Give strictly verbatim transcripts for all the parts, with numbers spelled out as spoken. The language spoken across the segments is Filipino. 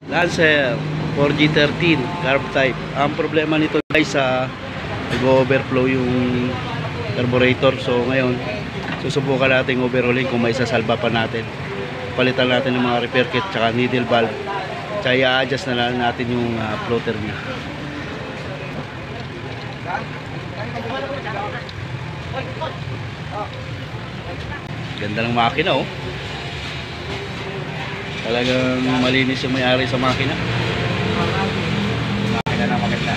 Lancer four G thirteen carb type. Ang problema nito guys sa nag-overflow yung carburetor. So ngayon susubukan natin overhauling kung may sasalba pa natin. Palitan natin ng mga repair kit tsaka needle valve. Tsaka i-adjust na lang natin yung uh, floater niya. Ganda ng makina oh. Talagang malinis yung may-ari sa makina. Makina na maganda.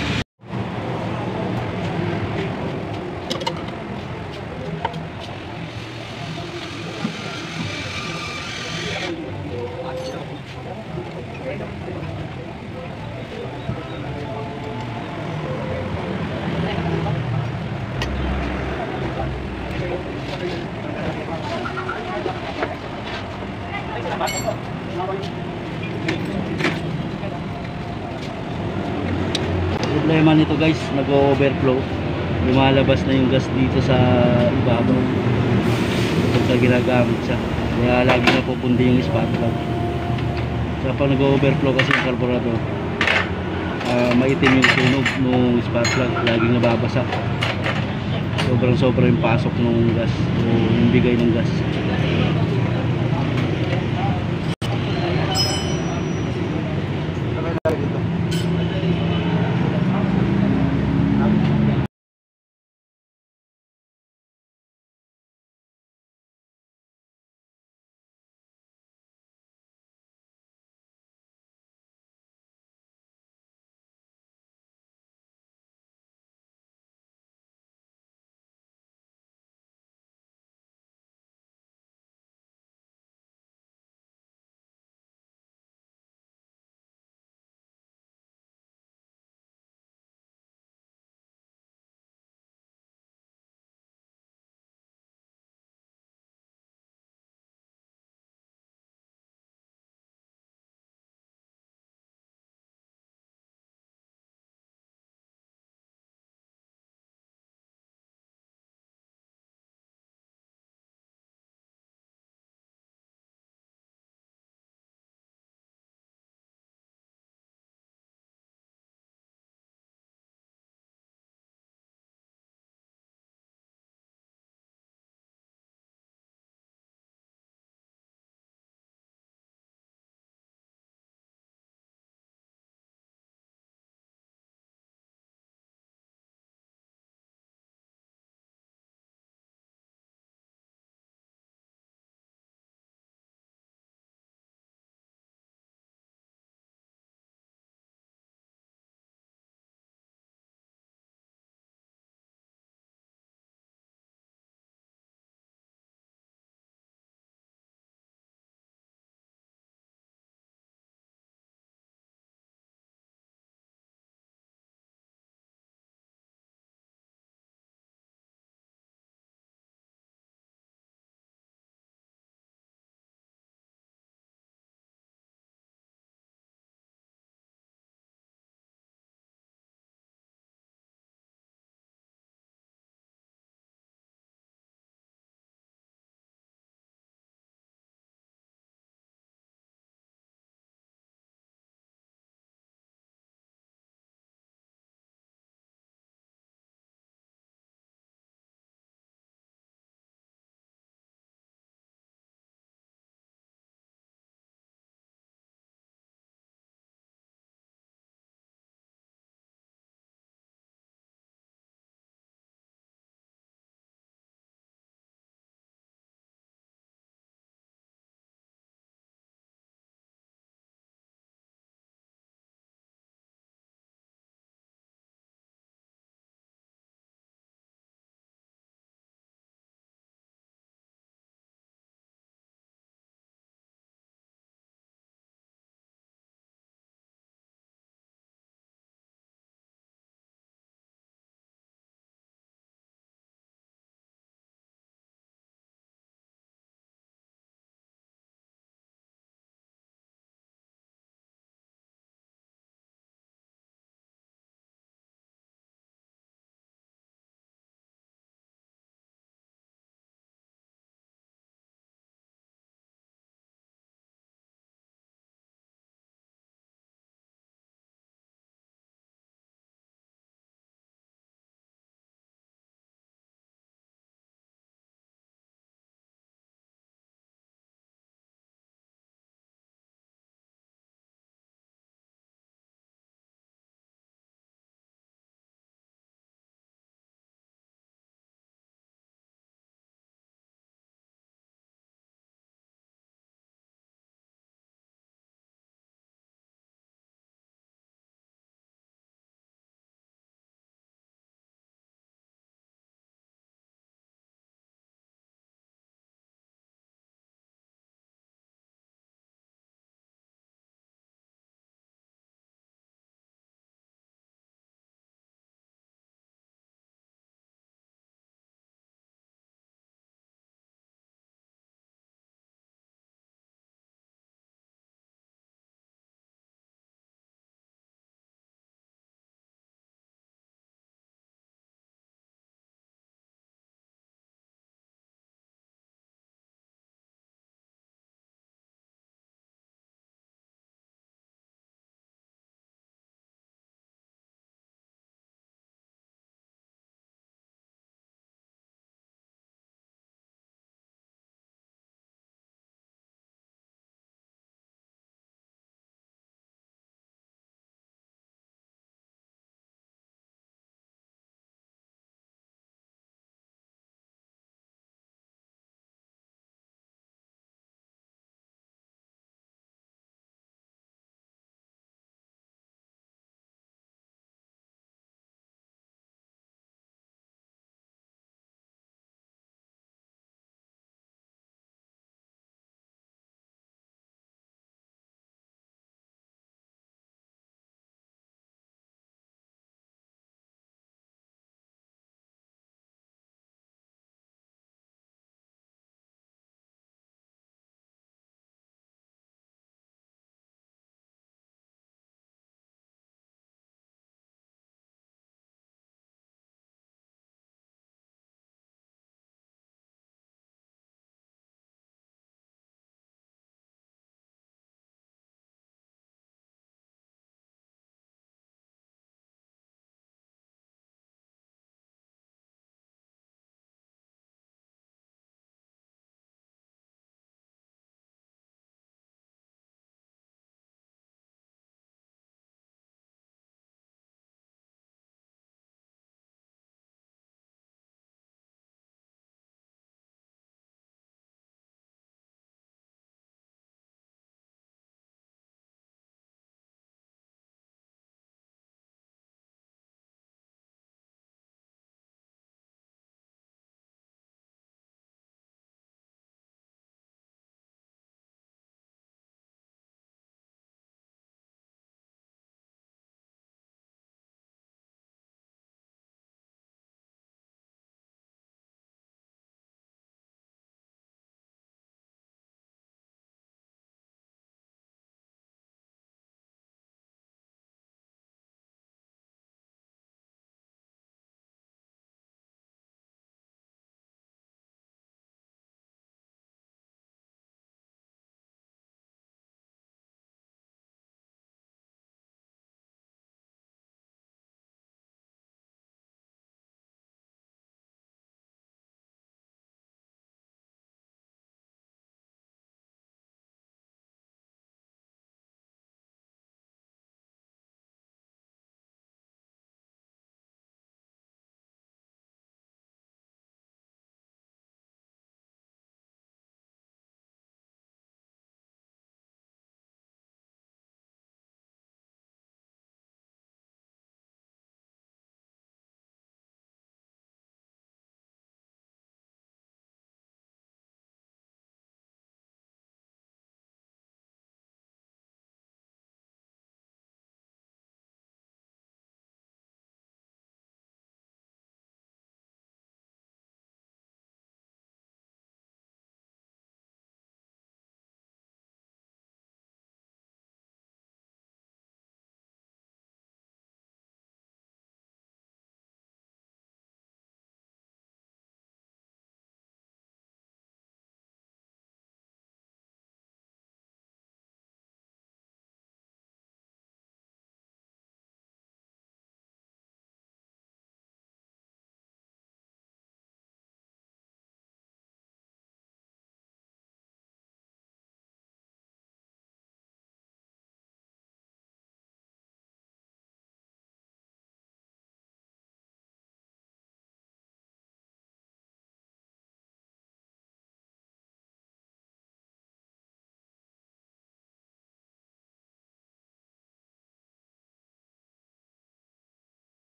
Problema nito guys, nag-overflow. Lumalabas na yung gas dito sa ibabaw pagka ginagamit siya. Kaya lagi na pupundi yung spark plug. So pag nag-overflow kasi yung carburetor, uh, maitim yung sunog ng spark plug, laging nababasa. Sobrang sobrang yung pasok ng gas o yung bigay ng gas.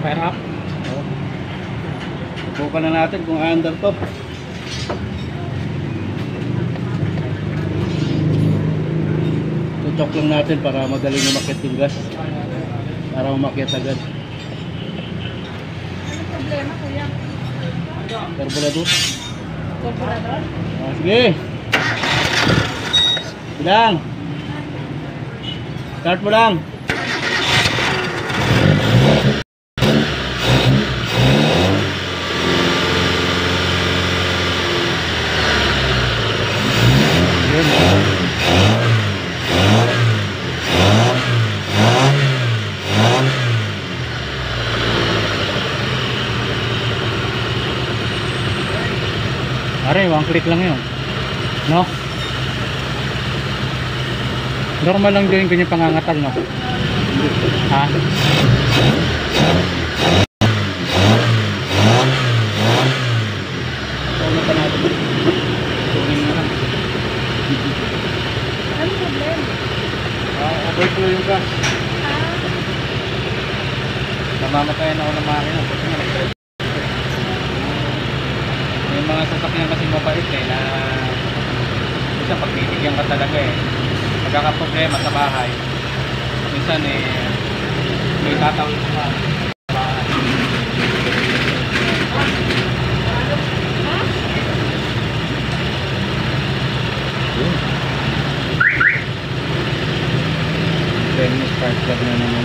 fire up. Oh. Subukan na natin kung under to. Tutok lang natin para magaling umakyat yung gas. Para umakyat agad. Ano problema, kuya? Carburetor. Carburetor? Ah, sige. Bilang. Start mo lang. Are, one click lang yun. No? Normal lang din yung pangangatal, no? Ha? Ano pa natin? Tunin mo lang. Ano problema? Ah, overflow yung gas. Ah, Namamatayan ako ng makina. Kasi nga nag- May mga sasakyan kasi mabait eh na minsan pag titigyan ka talaga eh. Magkakaproblema sa bahay. Minsan eh may tatawid sa bahay. Then start plug na naman.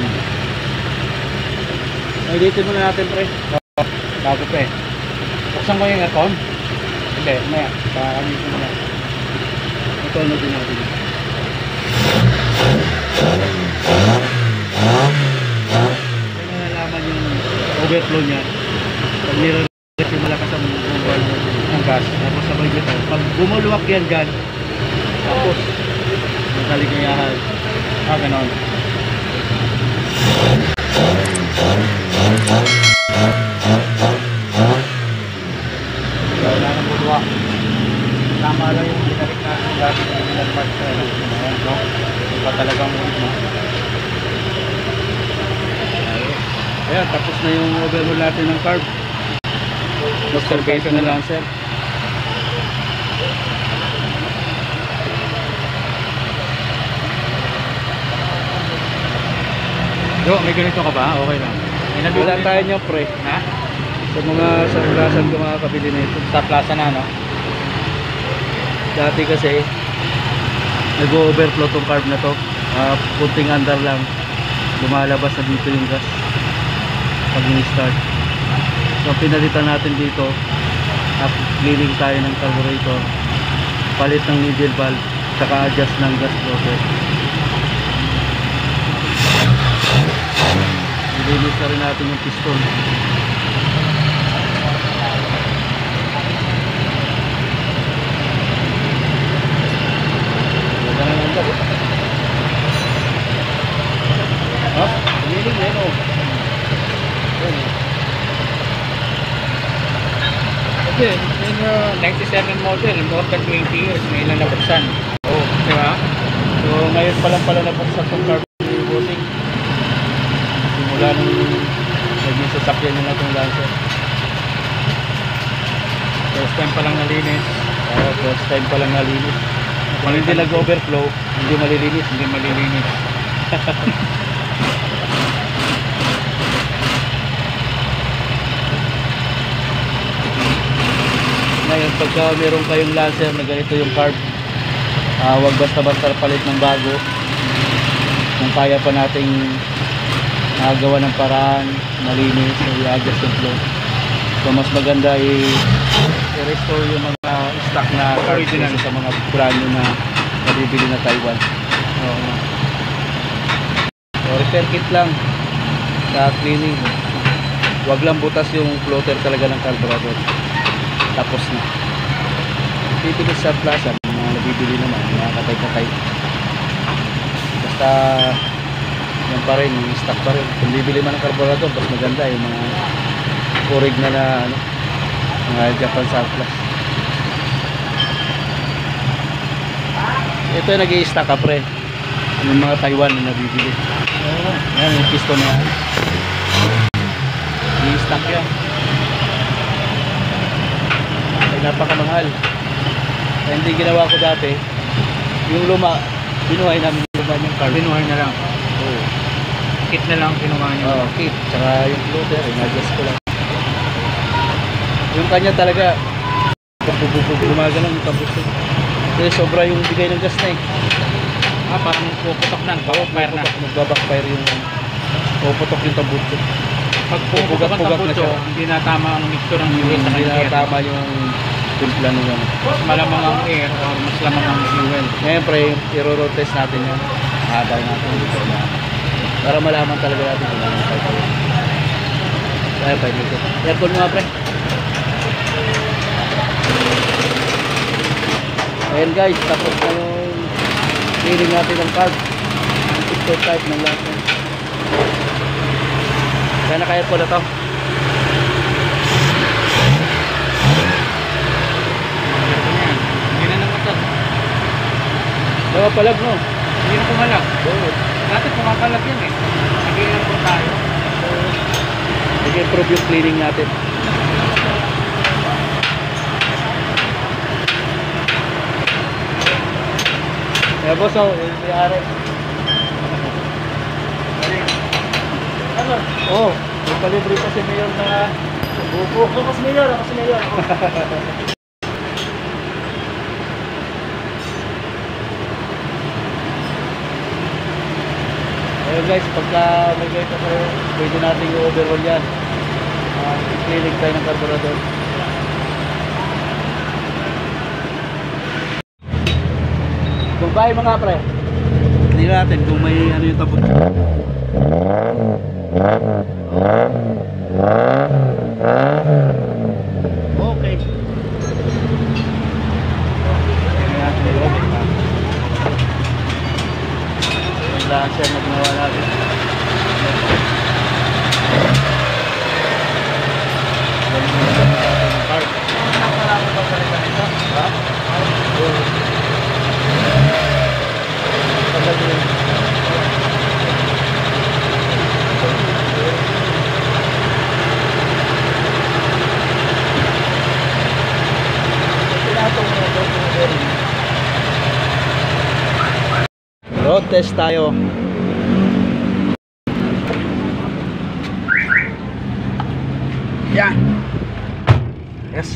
Ay, dito muna natin, pre. Bago pa eh. Buksan ko yung aircon? Hindi, maya. Pakamitin mo na. Ito ano din natin. Kaya nalaman yung overflow niya. Pag nire-release yung malakas ang bomba Ang gas. tapos sabay nito. Pag bumuluwak yan dyan, tapos magkaligayahan. Ah, ganon. Wala nang budwa. Tama lang yung binalik na ang gas na binalpad sa ayan, no? Iba talagang ulit mo. Ayan, tapos na yung overhaul natin ng carb. Observation na lang, sir. Yo, may ganito ka ba? Okay lang. Wala tayo niyo, pre. Ha? Sa mga sanglasan ko makakabili nito. Sa plaza na, no? Dati kasi nag-overflow tong carb na to. Uh, kunting andar lang. Lumalabas na dito yung gas pag ni-start. So pinalitan natin dito. At cleaning tayo ng carburetor. Palit ng needle valve. Saka adjust ng gas blower. Nilinis na rin natin yung piston. Wala na nandang. Ha? Nilinig na yun o. Kasi, yung uh, ninety-seven model, more than twenty years, may ilan nabuksan. Oo, oh, di ba? So ngayon pa lang pala nabuksan tong carb ni Bossing. Simula nung naging sasakyan nyo na itong Lancer. First time pa lang nalinis. Uh, first time pa lang nalinis. Kung hindi nag-overflow, hindi malilinis. Hindi malilinis. Ngayon, pagka meron kayong Lancer na ganito yung carb, uh, wag basta-basta palit ng bago. Kung kaya pa nating uh, gawa ng paraan, malinis, i-adjust yung flow. So mas maganda i- i-restore yung mga stock na Original. sa mga brand new na nabibili na Taiwan. Oo. So repair kit lang sa cleaning. Wag lang butas yung floater talaga ng carburetor. Tapos na. Bibili sa plaza, mga nabibili naman, mga katay-katay. Basta yan pa rin, yung stock pa rin. Kung bibili man ng carburetor, mas maganda yung mga kurig na na ano, mga Japan surplus. Ito yung nag-i-stock ka, pre. Yung mga Taiwan na nabibili. Oo. Yan yung piston na yan. I-stock yan. Ay, napakamahal. Kaya hindi ginawa ko dati, yung luma, binuhay namin yung luma yung carb. Binuhay na lang. Oo. Kit na lang kinuha niyo. Oo, kit. Tsaka yung floater, in-adjust ko lang. Yung kanya talaga, gumagano yung tambutso. Kasi sobra yung bigay ng gas na eh. Ah, parang puputok na. Backfire na. Magbabackfire yung puputok yung tambutso. Pag puputok ang Pupugat-pugat na tambutso, siya. hindi na tama ang mixture ng fuel sa Hindi na air. tama yung timpla nung ano. Mas malamang ang air or mas lamang ang fuel. Ngayon pre, i-road test natin yan. Habang natin dito na. Para malaman talaga natin kung ano tayo. Kaya pa dito. Aircon mo nga pre. Ayan guys, tapos na yung cleaning natin ng carb. Ang picture type ng lahat. Kaya naka-aircon na to. Hindi na namatag. Dawa palag no? Hindi na kumalag. Oo. Dati pumakalag yan eh. Nag-iilan po tayo. Nag-improve yung cleaning natin. Kaya boss, oh, yung may-ari. Ano? Oo, oh, may palibre pa si Mayor na buko. Ako si Mayor, ako si Mayor. Ayun guys, pagka may ganito kayo, pwede natin i-overhaul yan. Uh, cleaning tayo ng carburetor. Kung kaya mga pre, hindi natin kung may ano yung tapos. Okay. Hindi natin i-open na. Wala siya nagnawa natin. Yan yung nagnawa natin ng park. Nakakalaman ba sa rin ito? Ha? Oo. Tagal yun. Pinatong mo na ito. Road test tayo. Yan. Yes.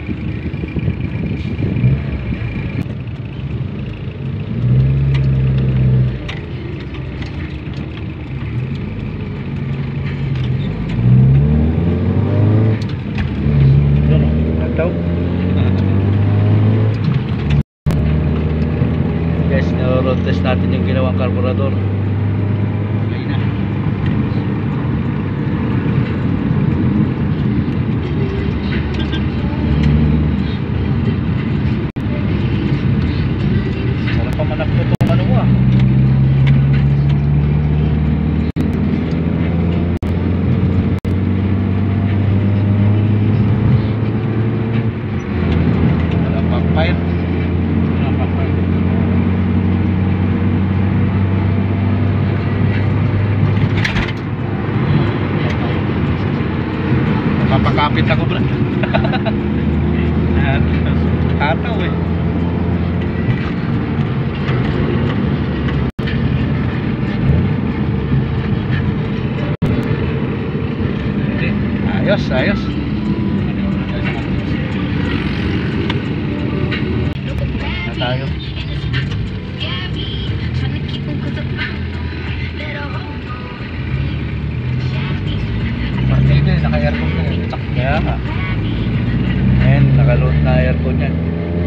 Ito. Guys, na-road test natin yung ginawang carburetor. Okay na. Sarap pa manak ko itong ano mo ah. Walang backfire. Walang backfire. Papakapit ako bro. Kataw eh. Hindi. Ayos, ayos. Na tayo. Partida, naka-aircon ka yun. Kaya nga. Ayan, nakaload na aircon yan.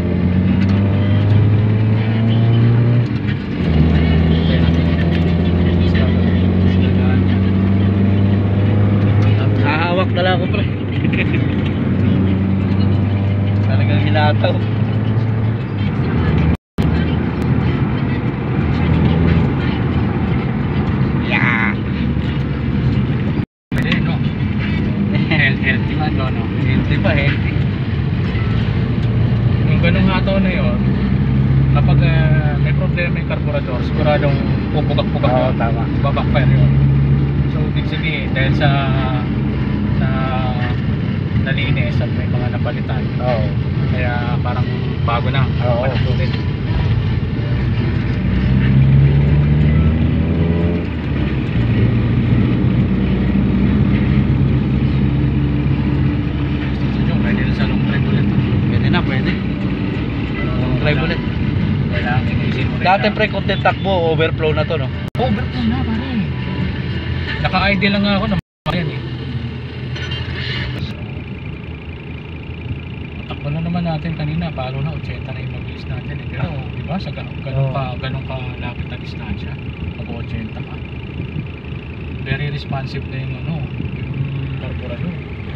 Hahawak na lang ako pre. Talagang hinataw. Yeah. Pwede, no? Health- Healthy man, no? no? Healthy pa, healthy. Yung ganung hataw na yun, kapag ah, may problema yung carburetor, siguradong pupugak-pugak Oo, yun. tama. Babackfire yun. So, ibig sabihin, dahil sa na nalinis at may mga napalitan. Oo. Kaya parang bago na. Oo. Palit ulit. Gusto nyo, pwede na sa long drive ulit. Pwede na, pwede. Long drive ulit. Kailangan inisin mo rin. Dati na- pre, kung takbo, overflow na to, no? Overflow na pare. Naka-I D lang nga ako na yan eh. Takbo na naman natin kanina, palo na eighty na yung mabilis natin eh. Pero di ba sa ga- ganun Oo. ka, ganun ka lapit na distansya, mag-eighty ka. Very responsive na yung ano, yung carburetor.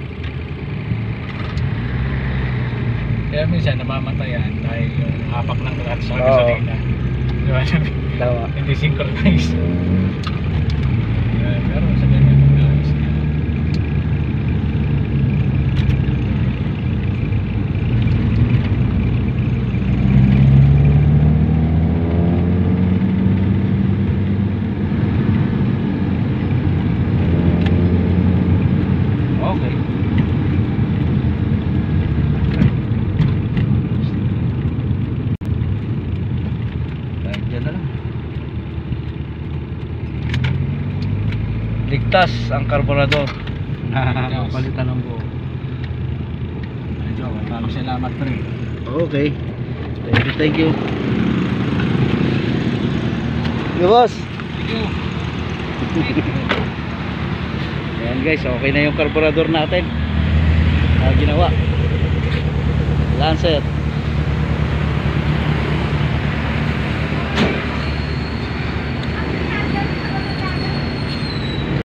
Kaya minsan namamatayan dahil yung hapak ng clutch sa Oo. gasolina. Di ba? Dalawa. Hindi synchronized. Yeah, pero sa ganyan mag-ayos na. Okay. Kahit dyan na lang. Ligtas ang karburador. Ligtas. Palitan ng buo. Medyo, maraming salamat pre. Okay. Thank you, thank you. Yo, boss. Thank you. Ayan guys, okay na yung karburador natin. Ah, ginawa. Lancer.